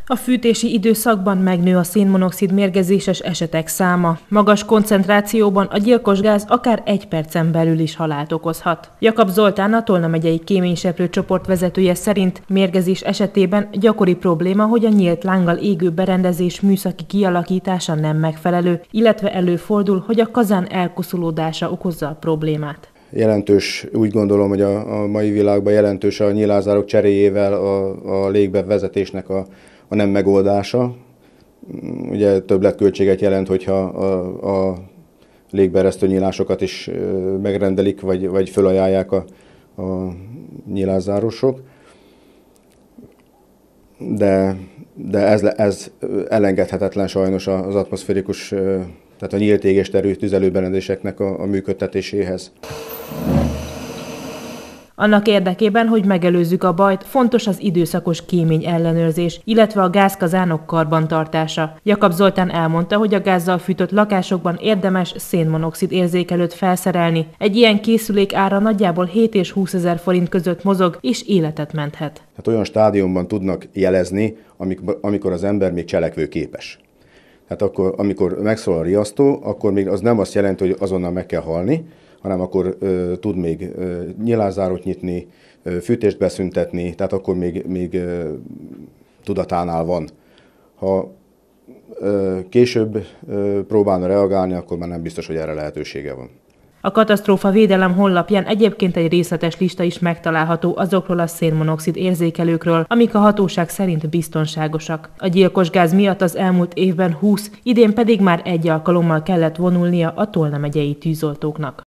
A fűtési időszakban megnő a szénmonoxid mérgezéses esetek száma. Magas koncentrációban a gyilkos gáz akár 1 percen belül is halált okozhat. Jakab Zoltán, a Tolna megyei kéményseprő csoport vezetője szerint mérgezés esetében gyakori probléma, hogy a nyílt lánggal égő berendezés műszaki kialakítása nem megfelelő, illetve előfordul, hogy a kazán elkoszolódása okozza a problémát. Jelentős, úgy gondolom, hogy a mai világban jelentős a nyílázárok cseréjével a légbevezetésnek a nem megoldása. Ugye többletköltséget jelent, hogyha a légbeeresztő nyílásokat is megrendelik, vagy fölajánlják a nyílászárosok. De ez elengedhetetlen sajnos az atmoszférikus, tehát a nyílt égésterű tüzelőberendezéseknek a működtetéséhez. Annak érdekében, hogy megelőzzük a bajt, fontos az időszakos kémény ellenőrzés, illetve a gázkazánok karbantartása. Jakab Zoltán elmondta, hogy a gázzal fűtött lakásokban érdemes szénmonoxid érzékelőt felszerelni. Egy ilyen készülék ára nagyjából 7 és 20 000 forint között mozog, és életet menthet. Tehát olyan stádiumban tudnak jelezni, amikor az ember még cselekvőképes. Tehát akkor, amikor megszólal a riasztó, akkor még az nem azt jelenti, hogy azonnal meg kell halni, hanem akkor tud még nyílászárót nyitni, fűtést beszüntetni, tehát akkor még tudatánál van. Ha később próbálna reagálni, akkor már nem biztos, hogy erre lehetősége van. A katasztrófa védelem honlapján egyébként egy részletes lista is megtalálható azokról a szénmonoxid érzékelőkről, amik a hatóság szerint biztonságosak. A gyilkos gáz miatt az elmúlt évben 20, idén pedig már 1 alkalommal kellett vonulnia a Tolna megyei tűzoltóknak.